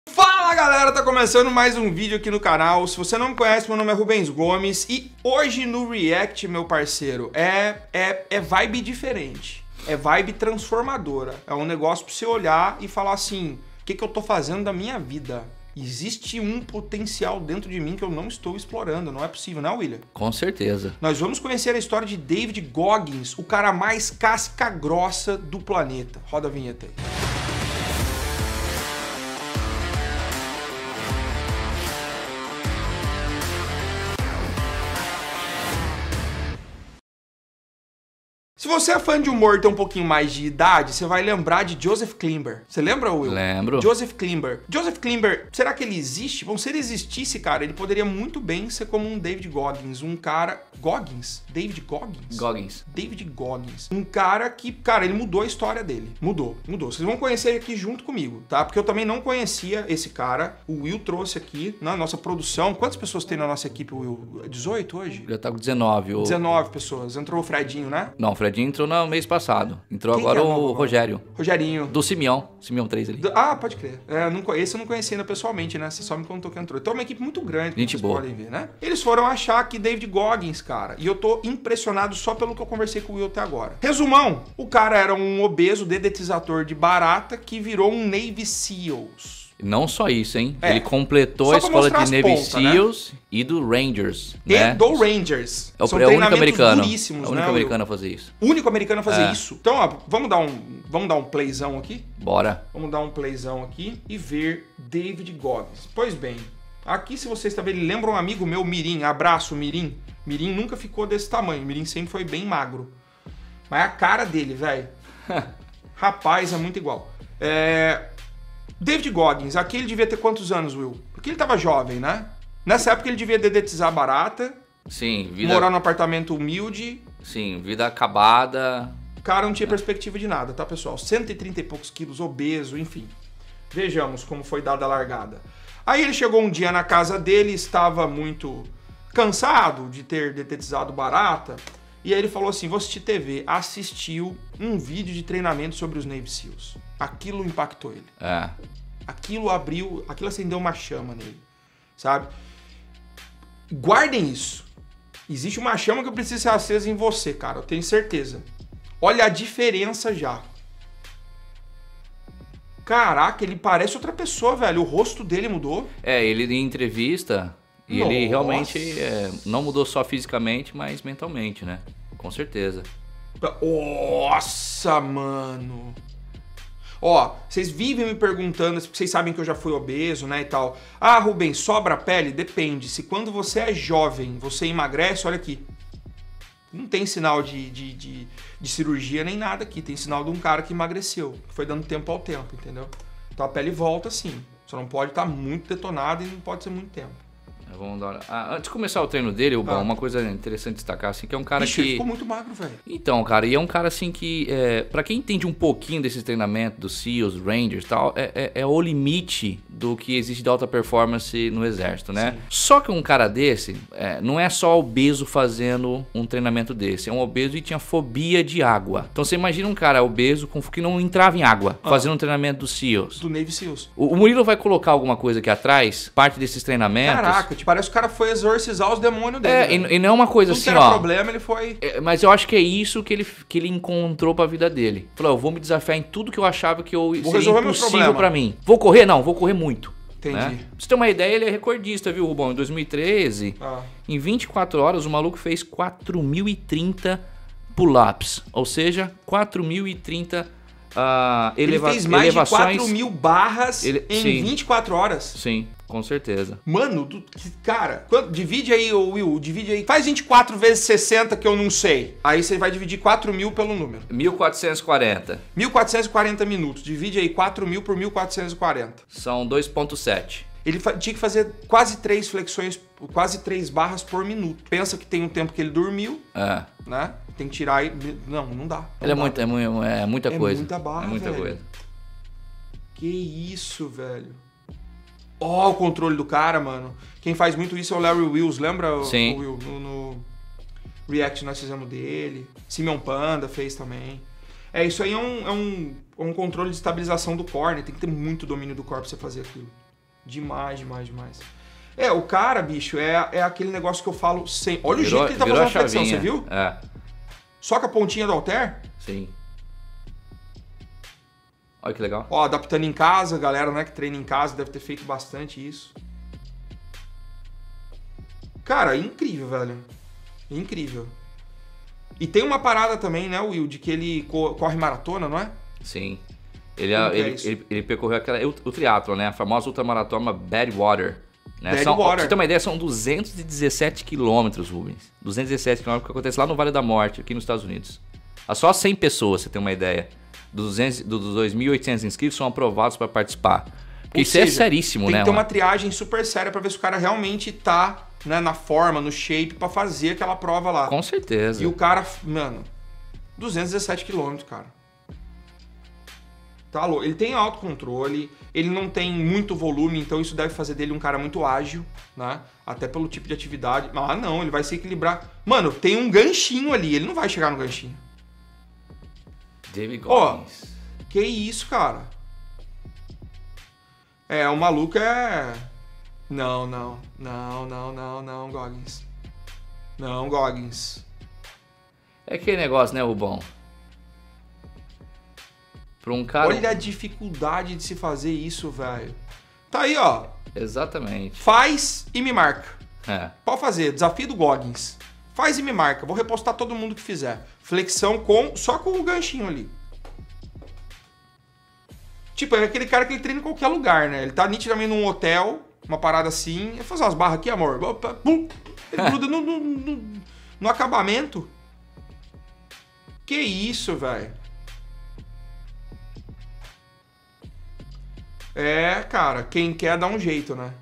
Fala galera, tá começando mais um vídeo aqui no canal. Se você não me conhece, meu nome é Rubens Gomes e hoje no React, meu parceiro, é vibe diferente, é vibe transformadora. É um negócio pra você olhar e falar assim, o que eu tô fazendo da minha vida? Existe um potencial dentro de mim que eu não estou explorando, não é possível, não, William? Com certeza. Nós vamos conhecer a história de David Goggins, o cara mais casca grossa do planeta. Roda a vinheta aí. Se você é fã de humor e tem um pouquinho mais de idade, você vai lembrar de Joseph Klimber. Você lembra, Will? Lembro. Joseph Klimber. Joseph Klimber, será que ele existe? Bom, se ele existisse, cara, ele poderia muito bem ser como um David Goggins. Um cara... Goggins? David Goggins? Goggins. David Goggins. Um cara que, cara, ele mudou a história dele. Mudou. Vocês vão conhecer ele aqui junto comigo, tá? Porque eu também não conhecia esse cara. O Will trouxe aqui na nossa produção. Quantas pessoas tem na nossa equipe, Will? 18 hoje? Já tá com 19. 19 pessoas. Entrou o Fredinho, né? Não, o Fredinho entrou no mês passado. Entrou Quem agora que é o Rogério. Rogerinho. Do Simeão 3 ali. Ah, pode crer. Esse eu não conhecia ainda pessoalmente, né? Você só me contou que entrou. Então é uma equipe muito grande, Gente vocês boa. podem ver, né? Eles foram achar que David Goggins, cara. E eu tô impressionado só pelo que eu conversei com o Will até agora. Resumão, o cara era um obeso dedetizador de barata que virou um Navy SEALs. Não só isso, hein? É. Ele completou Só a pra escola mostrar de as Navy pontas, né? SEALs e do Rangers, E né? do Rangers. É o São único treinamentos americano. duríssimos, É o único né, americano a fazer isso. O único americano a fazer É. isso. Então, ó, vamos dar um playzão aqui? Bora. Vamos dar um playzão aqui e ver David Goggins. Pois bem, aqui se você está vendo, ele lembra um amigo meu, Mirim. Abraço, Mirim. Mirim nunca ficou desse tamanho. Mirim sempre foi bem magro. Mas a cara dele, velho. Rapaz, é muito igual. David Goggins, aqui ele devia ter quantos anos, Will? Porque ele tava jovem, né? Nessa época ele devia dedetizar barata, Sim, vida... morar num apartamento humilde. Sim, vida acabada. O cara não tinha perspectiva de nada, tá, pessoal? 130 e poucos quilos, obeso, enfim. Vejamos como foi dada a largada. Aí ele chegou um dia na casa dele, estava muito cansado de ter detetizado barata, e aí ele falou assim, vou assistir TV. Assistiu um vídeo de treinamento sobre os Navy SEALs. Aquilo impactou ele. É. Aquilo acendeu uma chama nele, sabe? Guardem isso. Existe uma chama que precisa ser acesa em você, cara, eu tenho certeza. Olha a diferença já. Caraca, ele parece outra pessoa, velho. O rosto dele mudou. Ele em entrevista, e Nossa. ele realmente não mudou só fisicamente, mas mentalmente, né? Com certeza. Nossa, mano. Ó, vocês vivem me perguntando, porque vocês sabem que eu já fui obeso, né, e tal. Ah, Rubens, sobra pele? Depende. Se quando você é jovem, você emagrece, olha aqui. Não tem sinal de cirurgia nem nada aqui. Tem sinal de um cara que emagreceu, que foi dando tempo ao tempo, entendeu? Então a pele volta sim. Só não pode estar muito detonada e não pode ser muito tempo. Vamos dar... antes de começar o treino dele, uma coisa interessante destacar, assim, que é um cara Ixi, que... ele ficou muito magro, velho. Então, cara, e é um cara, assim, que... pra quem entende um pouquinho desse treinamento dos SEALs, Rangers e tal, é o limite do que existe de alta performance no exército, né? Sim. Só que um cara desse, não é só obeso fazendo um treinamento desse, é um obeso e tinha fobia de água. Então você imagina um cara obeso que não entrava em água, fazendo um treinamento dos SEALs. Do Navy SEALs. O Murilo vai colocar alguma coisa aqui atrás, parte desses treinamentos. Caraca, parece que o cara foi exorcizar os demônios dele. E não é uma coisa tudo assim, que era ó. problema, ele foi... Mas eu acho que é isso que ele encontrou pra vida dele. Falou, eu vou me desafiar em tudo que eu achava que seria impossível pra mim. Vou correr? Não, vou correr muito. Entendi. Né? Pra você ter uma ideia, ele é recordista, viu, Rubão? Em 2013, em 24 horas, o maluco fez 4.030 pull-ups. Ou seja, 4.030 ele fez mais elevações. de 4.000 barras em Sim. 24 horas. Sim, com certeza. Mano, cara, divide aí, Will, divide aí. Faz 24 vezes 60 que eu não sei. Aí você vai dividir 4.000 pelo número. 1.440. 1.440 minutos. Divide aí 4.000 por 1.440. São 2.7. Ele tinha que fazer quase 3 flexões, quase 3 barras por minuto. Pensa que tem um tempo que ele dormiu, né? Tem que tirar e... Não dá. Ele é muita coisa. Muita barra, é muita velho. coisa. Que isso, velho. Ó, o controle do cara, mano. Quem faz muito isso é o Larry Wills, lembra? Sim. O Will? No React nós fizemos dele. Simeon Panda fez também. Isso aí é um controle de estabilização do core, né? Tem que ter muito domínio do core pra você fazer aquilo. Demais, demais, demais. O cara, bicho, é aquele negócio que eu falo sem. Olha o jeito que ele tá fazendo a flexão, você viu? É. Só com a pontinha do halter? Sim. Olha que legal. Ó, adaptando em casa, galera, né, que treina em casa, deve ter feito bastante isso. Cara, incrível, velho. Incrível. E tem uma parada também, né, Will, de que ele corre maratona, não é? Sim. Ele percorreu o triatlo, né? A famosa ultramaratona Badwater. Né? Pra você ter uma ideia, são 217 quilômetros, Rubens. 217 quilômetros que acontece lá no Vale da Morte, aqui nos Estados Unidos. Há só 100 pessoas, você tem uma ideia. Dos 2.800 inscritos são aprovados para participar. Porque isso é seríssimo, né? Tem que ter uma triagem super séria para ver se o cara realmente tá, né, na forma, no shape, para fazer aquela prova lá. Com certeza. E o cara, mano, 217 quilômetros, cara. Tá louco. Ele tem autocontrole, ele não tem muito volume, então isso deve fazer dele um cara muito ágil, né? Até pelo tipo de atividade. Ah, não, ele vai se equilibrar. Mano, tem um ganchinho ali, ele não vai chegar no ganchinho. David Goggins. Que isso, cara? O maluco é... Não, Goggins. Não, Goggins. É aquele negócio, né, Rubão? Pra um cara... Olha a dificuldade de se fazer isso, velho. Tá aí, ó. Exatamente. Faz e me marca. Pode fazer. Desafio do Goggins. Faz e me marca. Vou repostar todo mundo que fizer. Flexão só com o ganchinho ali. Tipo, é aquele cara que ele treina em qualquer lugar, né? Ele tá nitidamente num hotel, uma parada assim. Ele faz umas barras aqui, amor. Opa, bum. Ele gruda no acabamento. Que isso, velho. Cara, quem quer dá um jeito, né?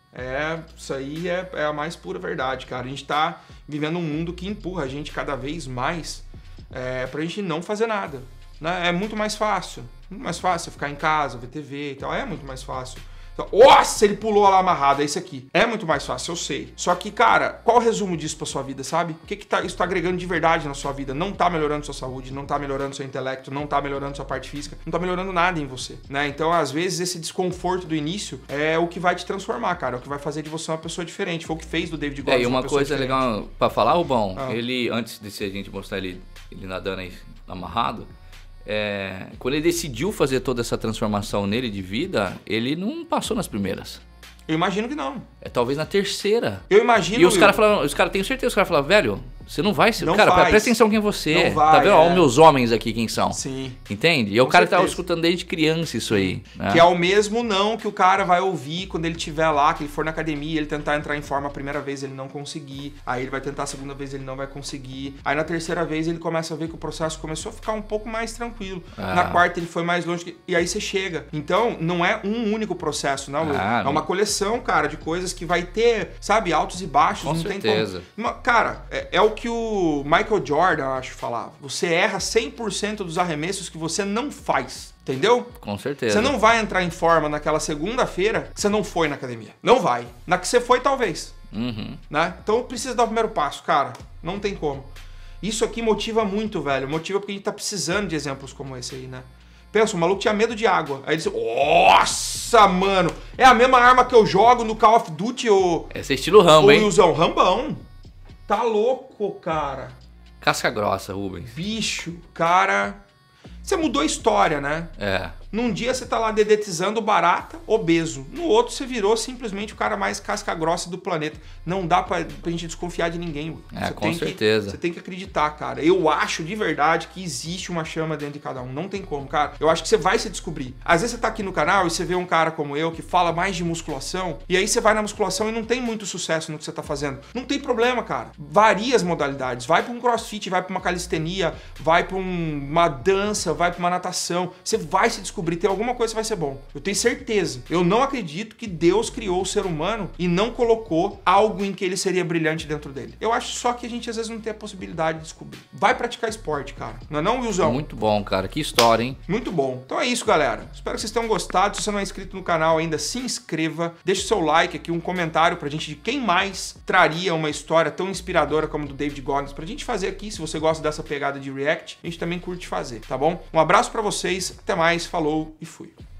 Isso aí é a mais pura verdade, cara. A gente tá vivendo um mundo que empurra a gente cada vez mais pra gente não fazer nada, né? É muito mais fácil. Muito mais fácil ficar em casa, ver TV e tal. É muito mais fácil. Então, nossa, ele pulou lá amarrado, é isso aqui. É muito mais fácil, eu sei. Só que, cara, qual o resumo disso pra sua vida, sabe? O que isso tá agregando de verdade na sua vida? Não tá melhorando sua saúde, não tá melhorando seu intelecto, não tá melhorando sua parte física, não tá melhorando nada em você, né? Então, às vezes, esse desconforto do início é o que vai te transformar, cara. É o que vai fazer de você uma pessoa diferente. Foi o que fez do David Goggins e uma coisa diferente. Legal pra falar, Rubão, ele, antes de a gente mostrar ele nadando aí amarrado, quando ele decidiu fazer toda essa transformação nele de vida, ele não passou nas primeiras. Eu imagino que não. Talvez na terceira. Eu imagino. E os caras falaram, tenho certeza, os caras falaram, velho, você não vai ser. Cara, presta atenção quem você é. Tá vendo? Olha os meus homens aqui, quem são. Sim. Entende? E o cara tava escutando desde criança isso aí. Né? Que é o mesmo não que o cara vai ouvir quando ele estiver lá, que ele for na academia, ele tentar entrar em forma a primeira vez, ele não conseguir. Aí ele vai tentar a segunda vez, ele não vai conseguir. Aí na terceira vez ele começa a ver que o processo começou a ficar um pouco mais tranquilo. Na quarta ele foi mais longe. E aí você chega. Então, não é um único processo, não. É uma coleção, cara, de coisas que vai ter, sabe, altos e baixos. Com certeza. Tem como... Cara, é o que o Michael Jordan, acho, falava. Você erra 100% dos arremessos que você não faz. Entendeu? Com certeza. Você não vai entrar em forma naquela segunda-feira que você não foi na academia. Não vai. Na que você foi, talvez. Né? Então precisa dar o primeiro passo, cara. Não tem como. Isso aqui motiva muito, velho. Motiva porque a gente tá precisando de exemplos como esse aí, né? Pensa, o maluco tinha medo de água. Aí ele disse, nossa, mano. É a mesma arma que eu jogo no Call of Duty ou... Esse é estilo Rambo, hein? Rambão. Tá louco, cara. Casca grossa, Rubens. Bicho, cara... Você mudou a história, né? Num dia você tá lá dedetizando barata, obeso. No outro você virou simplesmente o cara mais casca grossa do planeta. Não dá pra gente desconfiar de ninguém. Com certeza. Você tem que acreditar, cara. Eu acho de verdade que existe uma chama dentro de cada um. Não tem como, cara. Eu acho que você vai se descobrir. Às vezes você tá aqui no canal e você vê um cara como eu que fala mais de musculação. E aí você vai na musculação e não tem muito sucesso no que você tá fazendo. Não tem problema, cara. Varia as modalidades. Vai pra um crossfit, vai pra uma calistenia, vai pra uma dança, vai pra uma natação. Você vai se descobrir. Tem alguma coisa que vai ser bom. Eu tenho certeza. Eu não acredito que Deus criou o ser humano e não colocou algo em que ele seria brilhante dentro dele. Eu acho só que a gente às vezes não tem a possibilidade de descobrir. Vai praticar esporte, cara. Não é não, Wilson? Muito bom, cara. Que história, hein? Muito bom. Então é isso, galera. Espero que vocês tenham gostado. Se você não é inscrito no canal ainda, se inscreva. Deixe o seu like aqui, um comentário pra gente de quem mais traria uma história tão inspiradora como a do David Goggins pra gente fazer aqui. Se você gosta dessa pegada de React, a gente também curte fazer, tá bom? Um abraço pra vocês. Até mais. Falou e fui.